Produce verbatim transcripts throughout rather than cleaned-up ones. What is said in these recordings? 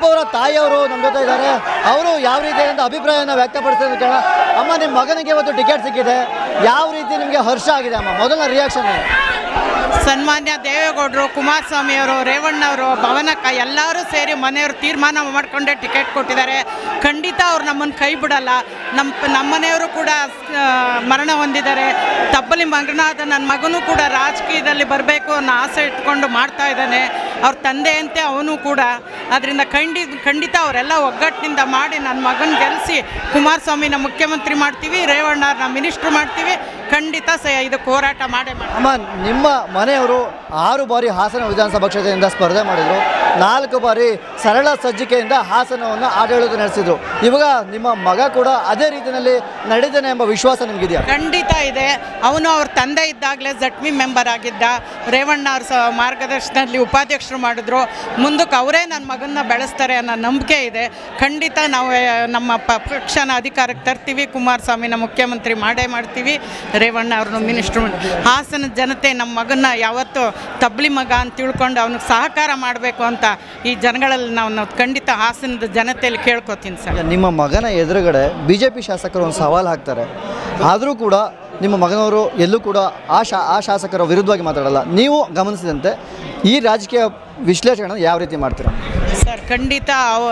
ಅವರ ತಾಯಿಯವರು ನಮ್ಮ ಜೊತೆ ಇದ್ದಾರೆ. ಅವರು ಯಾವ ರೀತಿಯಾದಂಥ ಅಭಿಪ್ರಾಯನ ವ್ಯಕ್ತಪಡಿಸ್ತಾರೆ ಅಂತ ಕೇಳೋಣ. ಅಮ್ಮ, ನಿಮ್ಮ ಮಗನಿಗೆ ಇವತ್ತು ಟಿಕೆಟ್ ಸಿಕ್ಕಿದೆ, ಯಾವ ರೀತಿ ನಿಮಗೆ ಹರ್ಷ ಆಗಿದೆ ಅಮ್ಮ? ಮೊದಲ ರಿಯಾಕ್ಷನ್. ಸನ್ಮಾನ್ಯ ದೇವೇಗೌಡರು, ಕುಮಾರಸ್ವಾಮಿಯವರು, ರೇವಣ್ಣವರು, ಭವನಕ್ಕ ಎಲ್ಲರೂ ಸೇರಿ ಮನೆಯವರು ತೀರ್ಮಾನ ಮಾಡಿಕೊಂಡೇ ಟಿಕೆಟ್ ಕೊಟ್ಟಿದ್ದಾರೆ. ಖಂಡಿತ ಅವ್ರು ನಮ್ಮನ್ನು ಕೈ ಬಿಡಲ್ಲ. ನಮ್ಮ ನಮ್ಮ ಮನೆಯವರು ಕೂಡ ಮರಣ ಹೊಂದಿದ್ದಾರೆ. ತಬ್ಬಲಿ ಮಗನಾದ ನನ್ನ ಮಗನೂ ಕೂಡ ರಾಜಕೀಯದಲ್ಲಿ ಬರಬೇಕು ಅನ್ನೋ ಆಸೆ ಇಟ್ಕೊಂಡು ಮಾಡ್ತಾ ಇದ್ದಾನೆ. ಅವ್ರ ತಂದೆಯಂತೆ ಅವನು ಕೂಡ. ಅದರಿಂದ ಖಂಡಿತ ಖಂಡಿತ ಅವರೆಲ್ಲ ಒಗ್ಗಟ್ಟಿನಿಂದ ಮಾಡಿ ನನ್ನ ಮಗನ ಗೆಲ್ಲಿಸಿ ಕುಮಾರಸ್ವಾಮಿನ ಮುಖ್ಯಮಂತ್ರಿ ಮಾಡ್ತೀವಿ, ರೇವಣ್ಣವ್ರನ್ನ ಮಿನಿಸ್ಟ್ರು ಮಾಡ್ತೀವಿ. ಖಂಡಿತ ಸ ಇದಕ್ಕೆ ಹೋರಾಟ ಮಾಡೇ ಮಾಡಿ. ಅಮ್ಮ, ನಿಮ್ಮ ಮನೆಯವರು ಆರು ಬಾರಿ ಹಾಸನ ವಿಧಾನಸಭಾ ಕ್ಷೇತ್ರದಿಂದ ಸ್ಪರ್ಧೆ ಮಾಡಿದರು, ನಾಲ್ಕು ಬಾರಿ ಸರಳ ಸಜ್ಜಿಕೆಯಿಂದ ಹಾಸನವನ್ನು ಆಡಳಿತ ನಡೆಸಿದರು. ಇವಾಗ ನಿಮ್ಮ ಮಗ ಕೂಡ ಅದೇ ರೀತಿಯಲ್ಲಿ ನಡೆದಾನೆ ಎಂಬ ವಿಶ್ವಾಸ ನಿಮಗಿದೆಯಾ? ಖಂಡಿತ ಇದೆ. ಅವನು ಅವ್ರ ತಂದೆ ಇದ್ದಾಗಲೇ ಜಟ್ಮಿ ಮೆಂಬರ್ ಆಗಿದ್ದ. ರೇವಣ್ಣ ಅವ್ರ ಸ ಮಾರ್ಗದರ್ಶನದಲ್ಲಿ ಉಪಾಧ್ಯಕ್ಷರು ಮಾಡಿದ್ರು. ಮುಂದಕ್ಕೆ ಅವರೇ ನನ್ನ ಮಗನ್ನ ಬೆಳೆಸ್ತಾರೆ ಅನ್ನೋ ನಂಬಿಕೆ ಇದೆ. ಖಂಡಿತ ನಾವು ನಮ್ಮ ಪಕ್ಷನ ಅಧಿಕಾರಕ್ಕೆ ತರ್ತೀವಿ, ಕುಮಾರಸ್ವಾಮಿನ ಮುಖ್ಯಮಂತ್ರಿ ಮಾಡೇ ಮಾಡ್ತೀವಿ, ರೇವಣ್ಣ ಅವ್ರನ್ನ ಮಿನಿಸ್ಟ್ರು ಮಾಡಿ. ಹಾಸನ ಜನತೆ ನಮ್ಮ ಮಗನ್ನ ಯಾವತ್ತೂ ತಬ್ಲಿ ಮಗ ಅಂತ ತಿಳ್ಕೊಂಡು ಅವನಿಗೆ ಸಹಕಾರ ಮಾಡಬೇಕು ಅಂತ ಈ ಜನಗಳಲ್ಲಿ ನಾವು ನಾವು ಖಂಡಿತ ಹಾಸನದ ಜನತೆಯಲ್ಲಿ ಕೇಳ್ಕೊತೀನಿ ಸರ್. ನಿಮ್ಮ ಮಗನ ಎದುರುಗಡೆ ಬಿ ಜೆ ಪಿ ಶಾಸಕರು ಒಂದು ಸವಾಲು ಹಾಕ್ತಾರೆ, ಆದರೂ ಕೂಡ ನಿಮ್ಮ ಮಗನವರು ಎಲ್ಲೂ ಕೂಡ ಆ ಶಾ ಆ ಶಾಸಕರ ವಿರುದ್ಧವಾಗಿ ಮಾತಾಡಲ್ಲ. ನೀವು ಗಮನಿಸಿದಂತೆ ಈ ರಾಜಕೀಯ ವಿಶ್ಲೇಷಣೆ ಯಾವ ರೀತಿ ಮಾಡ್ತೀರಾ ಸರ್? ಖಂಡಿತ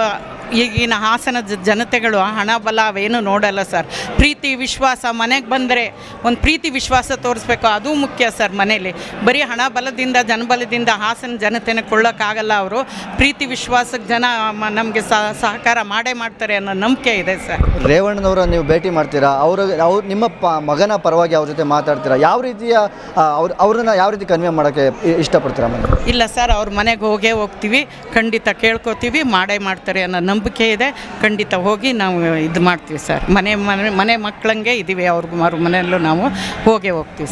ಈಗಿನ ಹಾಸನದ ಜನತೆಗಳು ಹಣ ಬಲ ಅವೇನು ನೋಡಲ್ಲ ಸರ್. ಪ್ರೀತಿ ವಿಶ್ವಾಸ, ಮನೆಗೆ ಬಂದರೆ ಒಂದು ಪ್ರೀತಿ ವಿಶ್ವಾಸ ತೋರಿಸ್ಬೇಕು, ಅದು ಮುಖ್ಯ ಸರ್. ಮನೇಲಿ ಬರೀ ಹಣ ಬಲದಿಂದ ಜನಬಲದಿಂದ ಹಾಸನ ಜನತೆನ ಕೊಳ್ಳೋಕ್ಕಾಗಲ್ಲ. ಅವರು ಪ್ರೀತಿ ವಿಶ್ವಾಸಕ್ಕೆ ಜನ ನಮಗೆ ಸಹಕಾರ ಮಾಡೇ ಮಾಡ್ತಾರೆ ಅನ್ನೋ ನಂಬಿಕೆ ಇದೆ ಸರ್. ರೇವಣ್ಣನವರ ನೀವು ಭೇಟಿ ಮಾಡ್ತೀರಾ, ಅವ್ರ ಅವ್ರು ನಿಮ್ಮ ಪ ಮಗನ ಪರವಾಗಿ ಅವ್ರ ಜೊತೆ ಮಾತಾಡ್ತೀರಾ, ಯಾವ ರೀತಿಯ ಅವ್ರ ಅವ್ರನ್ನ ಯಾವ ರೀತಿ ಕನ್ವೆ ಮಾಡೋಕ್ಕೆ ಇಷ್ಟಪಡ್ತೀರಾ? ಮನೆ ಇಲ್ಲ ಸರ್, ಅವ್ರ ಮನೆಗೆ ಹೋಗೇ ಹೋಗ್ತೀವಿ, ಖಂಡಿತ ಕೇಳ್ಕೊತೀವಿ, ಮಾಡೇ ಮಾಡ್ತಾರೆ ಅನ್ನೋ ನಂಬಿಕೆ ಇದೆ. ಖಂಡಿತ ಹೋಗಿ ನಾವು ಇದು ಮಾಡ್ತೀವಿ ಸರ್. ಮನೆ ಮನೆ ಮನೆ ಮಕ್ಕಳಂಗೆ ಇದ್ದೀವಿ, ಅವ್ರ ಮನೆಯಲ್ಲೂ ನಾವು ಹೋಗೇ ಹೋಗ್ತೀವಿ.